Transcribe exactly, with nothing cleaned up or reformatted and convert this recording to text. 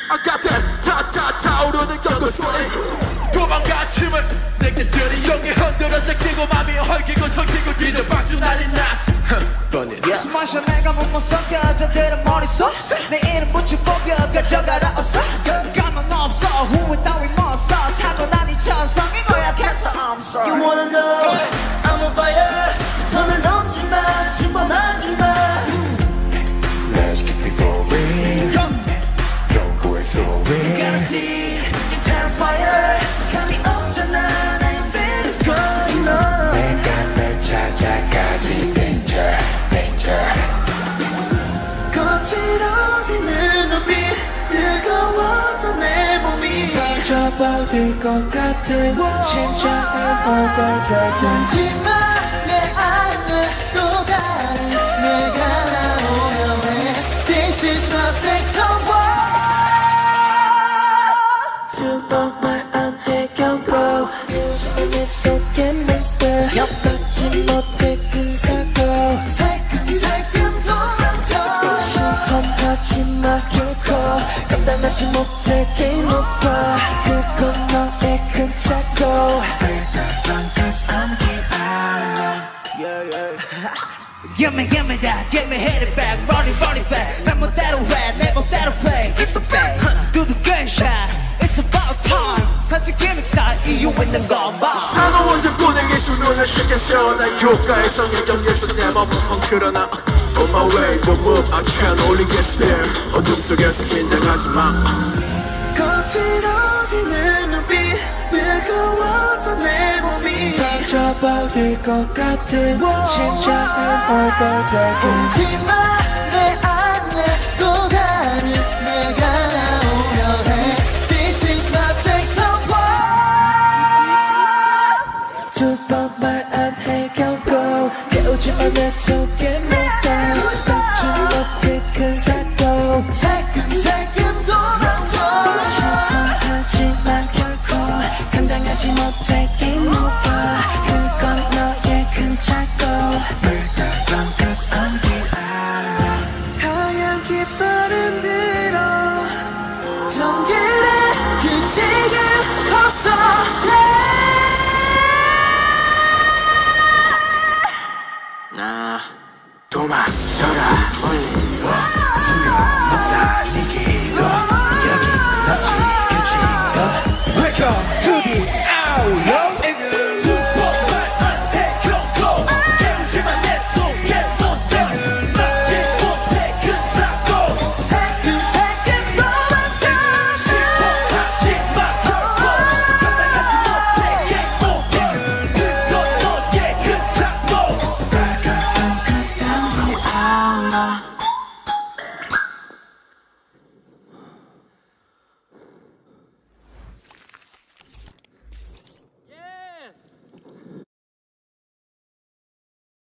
I got that 타타 타오르는 경고 소리 도망가 침을 내게들이 여기 흔들어져 끼고 맘이 헐기고 설키고 뒤져 박주 날린 나 숨 마셔 내가 못 섞여 저들은 머릿속 내 이름 묻혀 뽑혀 가져가라 어서 가만 없어 후회 따위 못써 사고 난 이 천성인 거야 cancer I'm sorry You wanna know I'm on fire 손을 넘지 마 침범하지 마 Let's keep it going Don't go it slowly You gotta see you're terrifier 감이 없잖아 나 you feel it's going on 내가 널 찾아가지 Danger, danger 거칠어지는 눈빛 뜨거워져 내 몸이 상처받을 것 같은 심장은 벌벌벌 하지마 내 안에 또 다른 내가 나오려 해 This is my second war 두번말 안 해 경고 요즘은 내 속에 monster 엮지 못해 큰 사고 살금살금 도망쳐 심판하지 마 결코 감당하지 못해 game over 그건 너의 큰 착오 Give me, give me that, give me hit it back, run it, run it back 난 멋대로 해, 내 멋대로 play It's a bang, do the gunshot It's about time 사직 기믹사 이유 있는 건 봐 나도 언제 보내기 수능을 쉬겠어 나 효과의 성향경에서 내 맘을 헝클어나 On my way, the move, I can't only get there 어둠 속에서 긴장하지 마 거칠어지는 눈빛 뜨거워져 내 몸이 상처받을 것 같은 심장은 벌벌벌 오지마 내 안에 또 다른 내가 나오려 해 This is my second war 두 번 말 안 해 경고 깨우지 마 내 속에 monster 닥치 못해 큰 사고 살금살금 도망쳐 하지만 결코 감당하지 못해 game over 그건 너의 큰 착오 하얀 깃발은 들어 정글에 규칙은 없어 나 도망쳐라 멀리 와 소용없다 네게